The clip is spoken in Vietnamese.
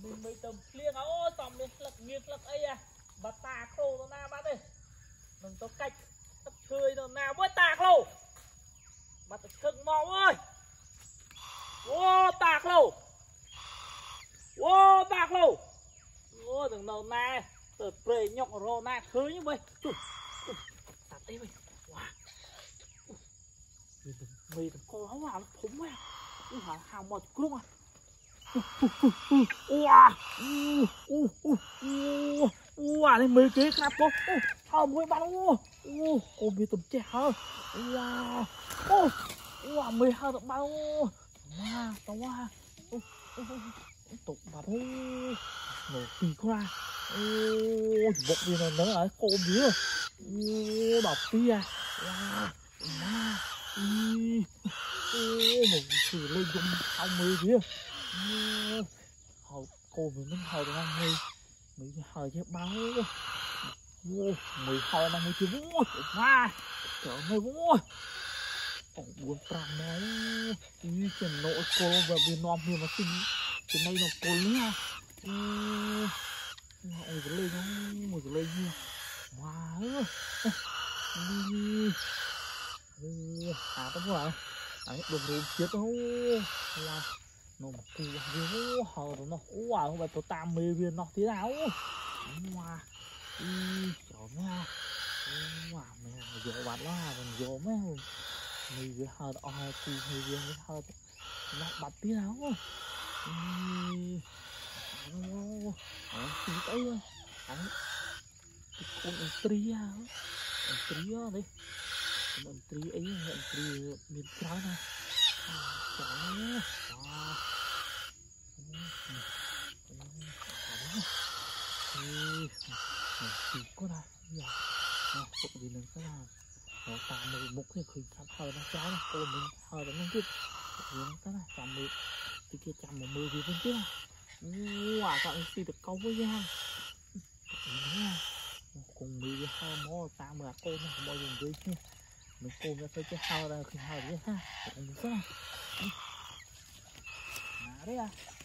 mình tầm liêng áo tầm lên lật nghiêng lật ấy à bà tà khô nó na bắt đi mình có cách tập chơi nó nào với tạc lô bà tập khưng màu ơi ô tạc lô ô tạc lô ô đừng nào na tờ pre nhọc rô na khơi như vậy tạt đi mày wow mày đừng co áo vào nó phúng à hả hào một lúc à wow này mấy cái cặp cô thơm với bạn cô bị tụm trẻ hả wow wow mày hả tụm bao mà tao qua tụm bạn nổ kỳ qua bột gì này nữa ở cô biết đọc tia wow mà một sự lên dung không mười kia hầu cô mình hầu được không mày hầu chứ bao mày hầu là mày chưa vui mà trời mày vui còn buồn tràn này đi trên nội cô và bên nom hier mà sinh trên đây nó cô nữa ôi cái lên nó một cái lên như wow à tao nói đấy đồn đồn chết đâu wow nó một cù vô hờ nó wow không phải tao tam mê viên nó thế nào wow trời nha wow mẹ vô bạn là mình vô mấy mày vừa hờ oi cù mày vừa hờ nó bật tí nào tí tới anh con tri á đi mình tri ấy mình tri miền trái này trời thì có đây giờ phục gì mình cái nào nó tạm một mục thì khởi thăm hơi nó trái này cô mình hơi nó tiếp những cái này chạm được thì kia chạm 10 gì bên kia wow các anh được câu với nhau cùng 12 mó tạm là cô nó bao dùng gì mình cô nó phải cái hao ra khi hao đấy ha cũng rất là đấy à